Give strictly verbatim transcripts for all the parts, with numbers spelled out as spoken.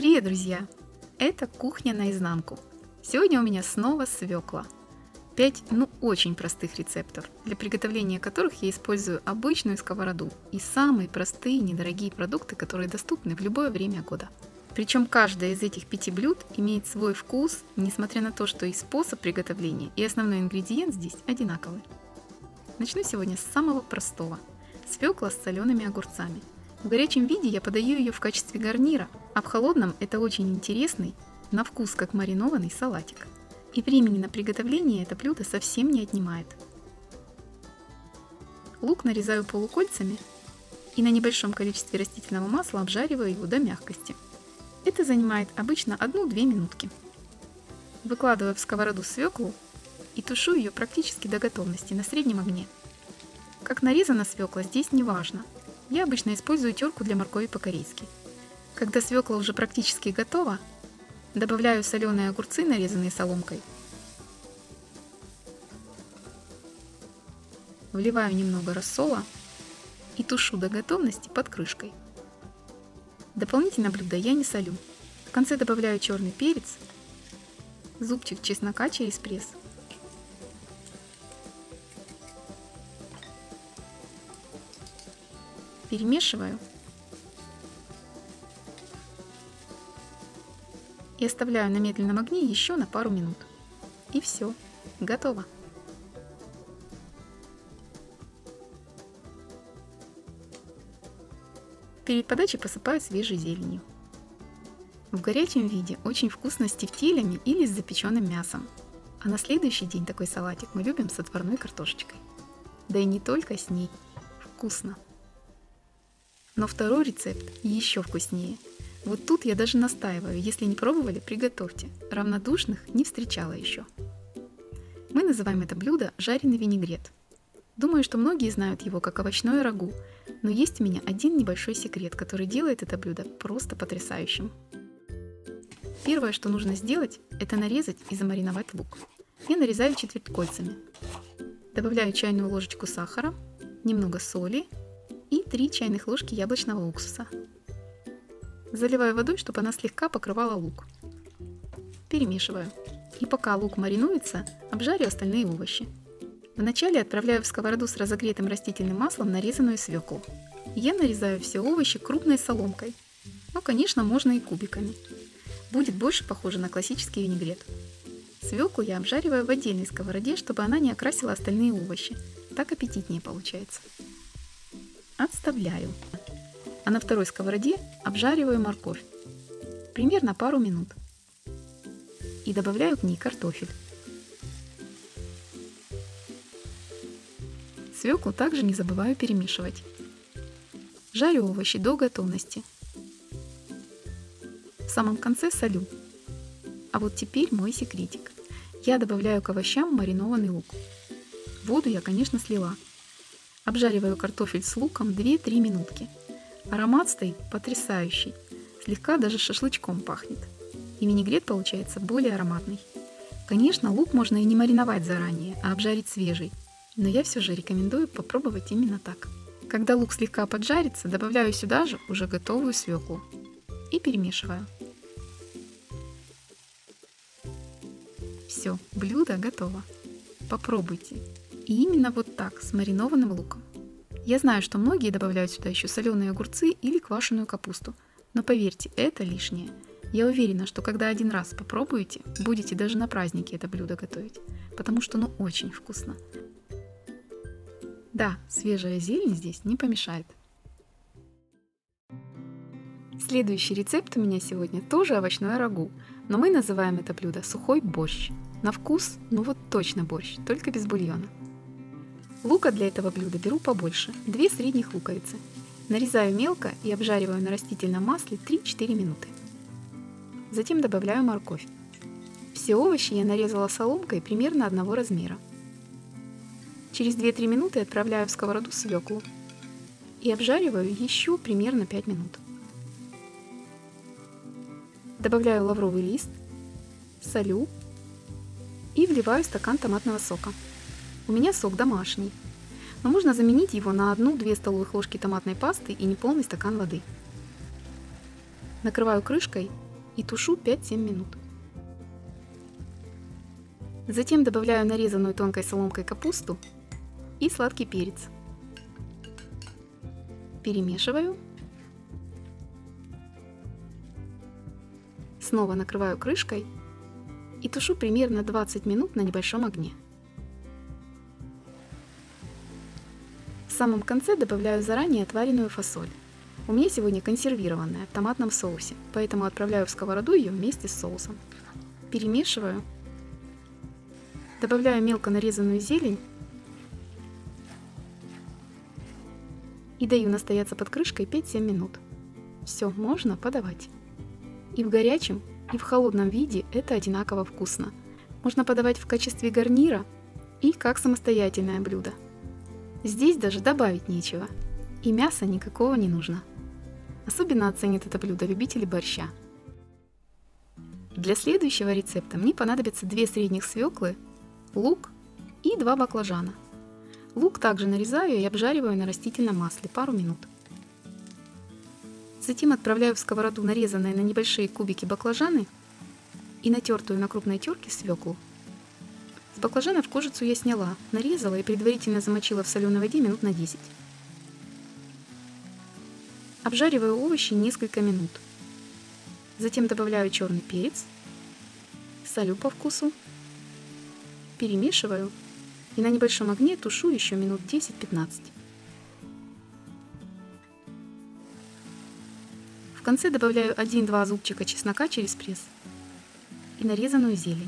Привет, друзья! Это кухня наизнанку. Сегодня у меня снова свекла. Пять, ну, очень простых рецептов, для приготовления которых я использую обычную сковороду и самые простые недорогие продукты, которые доступны в любое время года. Причем каждое из этих пяти блюд имеет свой вкус, несмотря на то, что и способ приготовления, и основной ингредиент здесь одинаковый. Начну сегодня с самого простого – свекла с солеными огурцами. В горячем виде я подаю ее в качестве гарнира, а в холодном это очень интересный, на вкус как маринованный салатик. И времени на приготовление это блюдо совсем не отнимает. Лук нарезаю полукольцами и на небольшом количестве растительного масла обжариваю его до мягкости. Это занимает обычно одну-две минутки. Выкладываю в сковороду свеклу и тушу ее практически до готовности на среднем огне. Как нарезана свекла, здесь не важно. Я обычно использую терку для моркови по-корейски. Когда свекла уже практически готова, добавляю соленые огурцы, нарезанные соломкой. Вливаю немного рассола и тушу до готовности под крышкой. Дополнительно блюдо я не солю. В конце добавляю черный перец, зубчик чеснока через пресс. Перемешиваю и оставляю на медленном огне еще на пару минут. И все, готово. Перед подачей посыпаю свежей зеленью. В горячем виде очень вкусно с тефтелями или с запеченным мясом. А на следующий день такой салатик мы любим с отварной картошечкой. Да и не только с ней. Вкусно. Но второй рецепт еще вкуснее. Вот тут я даже настаиваю, если не пробовали, приготовьте. Равнодушных не встречала еще. Мы называем это блюдо жареный винегрет. Думаю, что многие знают его как овощное рагу, но есть у меня один небольшой секрет, который делает это блюдо просто потрясающим. Первое, что нужно сделать, это нарезать и замариновать лук. Я нарезаю четвертькольцами. Добавляю чайную ложечку сахара, немного соли и три чайных ложки яблочного уксуса. Заливаю водой, чтобы она слегка покрывала лук. Перемешиваю. И пока лук маринуется, обжарю остальные овощи. Вначале отправляю в сковороду с разогретым растительным маслом нарезанную свеклу. Я нарезаю все овощи крупной соломкой. Но, конечно, можно и кубиками. Будет больше похоже на классический винегрет. Свеклу я обжариваю в отдельной сковороде, чтобы она не окрасила остальные овощи. Так аппетитнее получается. Отставляю. А на второй сковороде обжариваю морковь. Примерно пару минут. И добавляю к ней картофель. Свеклу также не забываю перемешивать. Жарю овощи до готовности. В самом конце солю. А вот теперь мой секретик. Я добавляю к овощам маринованный лук. Воду я, конечно, слила. Обжариваю картофель с луком две-три минутки. Аромат стоит потрясающий. Слегка даже шашлычком пахнет. И винегрет получается более ароматный. Конечно, лук можно и не мариновать заранее, а обжарить свежий. Но я все же рекомендую попробовать именно так. Когда лук слегка поджарится, добавляю сюда же уже готовую свеклу. И перемешиваю. Все, блюдо готово. Попробуйте. И именно вот так, с маринованным луком. Я знаю, что многие добавляют сюда еще соленые огурцы или квашеную капусту. Но поверьте, это лишнее. Я уверена, что когда один раз попробуете, будете даже на празднике это блюдо готовить. Потому что ну очень вкусно. Да, свежая зелень здесь не помешает. Следующий рецепт у меня сегодня тоже овощное рагу, но мы называем это блюдо сухой борщ. На вкус, ну вот точно борщ, только без бульона. Лука для этого блюда беру побольше, две средних луковицы. Нарезаю мелко и обжариваю на растительном масле три-четыре минуты. Затем добавляю морковь. Все овощи я нарезала соломкой примерно одного размера. Через две-три минуты отправляю в сковороду свеклу и обжариваю еще примерно пять минут. Добавляю лавровый лист, солю и вливаю стакан томатного сока. У меня сок домашний, но можно заменить его на одну-две столовых ложки томатной пасты и неполный стакан воды. Накрываю крышкой и тушу пять-семь минут. Затем добавляю нарезанную тонкой соломкой капусту и сладкий перец. Перемешиваю. Снова накрываю крышкой и тушу примерно двадцать минут на небольшом огне. В самом конце добавляю заранее отваренную фасоль. У меня сегодня консервированная в томатном соусе, поэтому отправляю в сковороду ее вместе с соусом. Перемешиваю. Добавляю мелко нарезанную зелень и даю настояться под крышкой пять-семь минут. Все, можно подавать. И в горячем, и в холодном виде это одинаково вкусно. Можно подавать в качестве гарнира и как самостоятельное блюдо. Здесь даже добавить нечего, и мяса никакого не нужно. Особенно оценят это блюдо любители борща. Для следующего рецепта мне понадобится две средних свеклы, лук и два баклажана. Лук также нарезаю и обжариваю на растительном масле пару минут. Затем отправляю в сковороду нарезанные на небольшие кубики баклажаны и натертую на крупной терке свеклу. С баклажанов кожицу я сняла, нарезала и предварительно замочила в соленой воде минут на десять. Обжариваю овощи несколько минут. Затем добавляю черный перец, солю по вкусу, перемешиваю и на небольшом огне тушу еще минут десять-пятнадцать. В конце добавляю один-два зубчика чеснока через пресс и нарезанную зелень.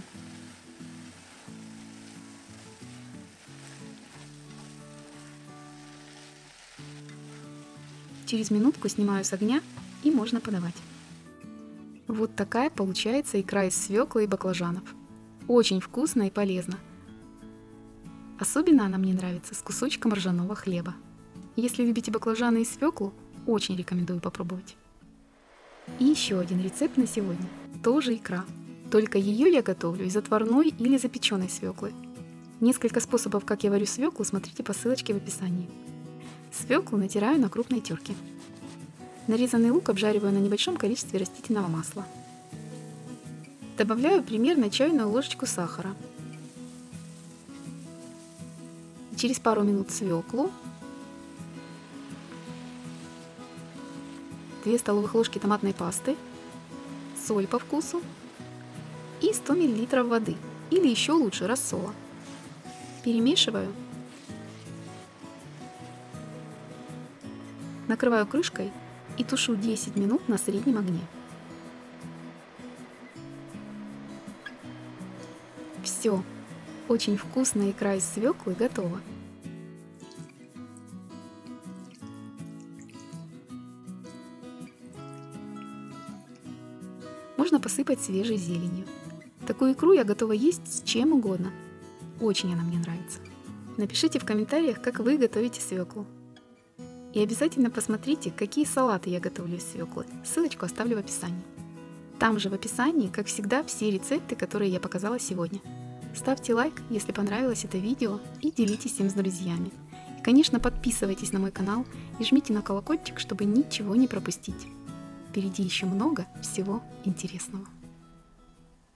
Через минутку снимаю с огня и можно подавать. Вот такая получается икра из свеклы и баклажанов. Очень вкусно и полезно. Особенно она мне нравится с кусочком ржаного хлеба. Если любите баклажаны и свеклу, очень рекомендую попробовать. И еще один рецепт на сегодня. Тоже икра. Только ее я готовлю из отварной или запеченной свеклы. Несколько способов, как я варю свеклу, смотрите по ссылочке в описании. Свеклу натираю на крупной терке. Нарезанный лук обжариваю на небольшом количестве растительного масла. Добавляю примерно чайную ложечку сахара. Через пару минут свеклу, две столовых ложки томатной пасты, соль по вкусу и сто миллилитров воды, или еще лучше рассола. Перемешиваю. Накрываю крышкой и тушу десять минут на среднем огне. Все, очень вкусная икра из свеклы готова. Можно посыпать свежей зеленью. Такую икру я готова есть с чем угодно. Очень она мне нравится. Напишите в комментариях, как вы готовите свеклу. И обязательно посмотрите, какие салаты я готовлю из свеклы. Ссылочку оставлю в описании. Там же в описании, как всегда, все рецепты, которые я показала сегодня. Ставьте лайк, если понравилось это видео, и делитесь им с друзьями. И, конечно, подписывайтесь на мой канал и жмите на колокольчик, чтобы ничего не пропустить. Впереди еще много всего интересного.